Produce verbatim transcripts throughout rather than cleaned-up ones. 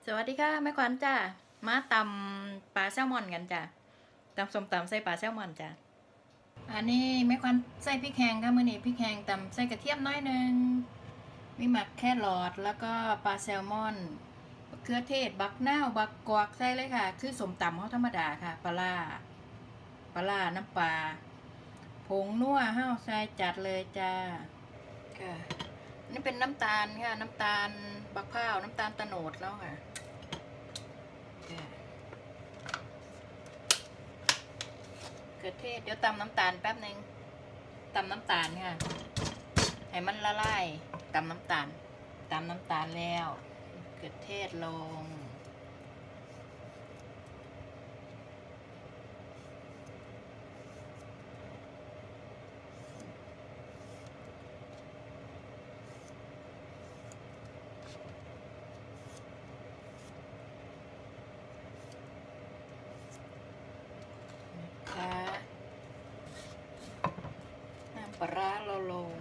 สวัสดีค่ะแม่ขวัญจ้ามาตำปลาแซลมอนกันจ้ะตำส้มตำใส่ปลาแซลมอนจ้ะอันนี้แม่ขวัญใส่พริกแห้งค่ะมื้อนี้พริกแห้งตำใส่กระเทียมน้อยหนึ่งมีหมักแครอทแล้วก็ปลาแซลมอนเครือเทศบักนาวบักกอกใส่เลยค่ะคือส้มตำเขาธรรมดาค่ะปลาปลาน้ำปลาผงนัวห้าวใส่จัดเลยจ้าค่ะนี่เป็นน้ำตาลค่ะน้ำตาลบักพร้าวน้ำตาลตะโนดแล้วค่ะเกลือเทศเดี๋ยวตำน้ำตาลแป๊บหนึ่งตำน้ำตาลค่ะให้มันละลายตำน้ำตาลตำน้ำตาลแล้วเกลือเทศลงน้ำปลาเราลง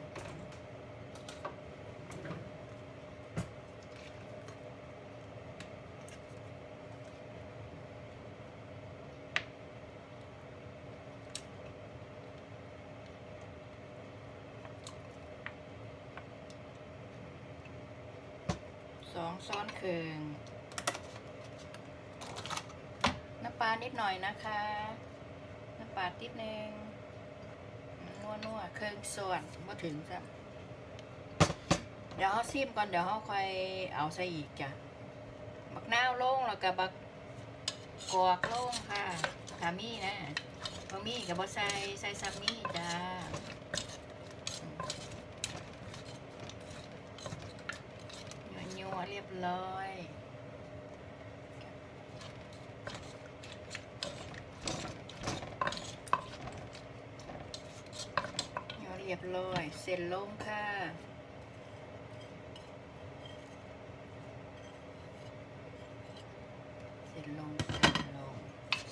สองช้อนครึ่งน้ำปลานิดหน่อยนะคะน้ำปลานิดนึงนัวนัวเครื่องส่วนมาถึงจ้ะเดี๋ยวเขาซิมก่อนเดี๋ยวเขาค่อยเอาใส่อีกจ้ะบักนาวลงแล้วก็บักกอกลงค่ะทามี่นะบะมี่กับบะใส่ใส่ซัมมี่จ้านัวเรียบร้อยเรียบร้อยเสร็จลงค่ะเสร็จลงเสร็จลง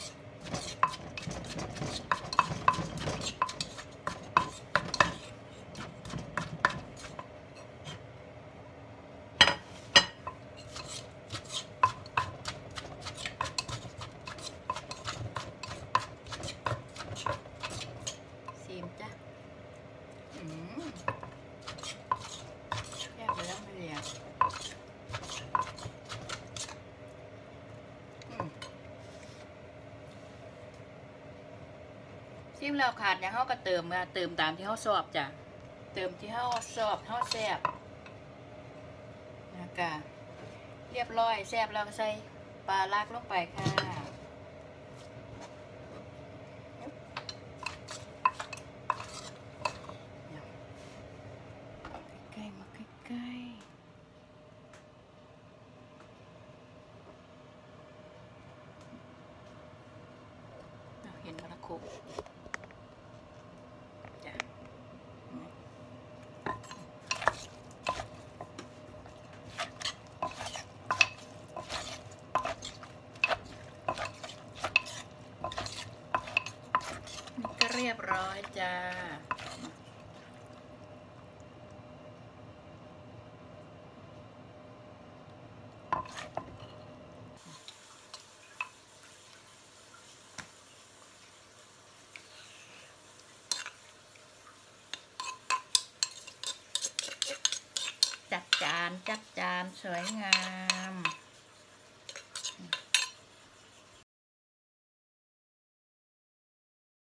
ซีมจ้ะอืมแยกไปแล้วไม่เรียกซิมแล้วขาดอย่างเขาก็เติมมาเติมตามที่เขาชอบจ้ะเติมที่เขาชอบเขาแซ่บนะคะเรียบร้อยแซ่บแล้วก็ใส่ปลาลากลงไปค่ะใกล้มาใกล้ๆเห็นมะละกอจ้ะก็เรียบร้อยจ้าจัดจานจัดจานสวยงาม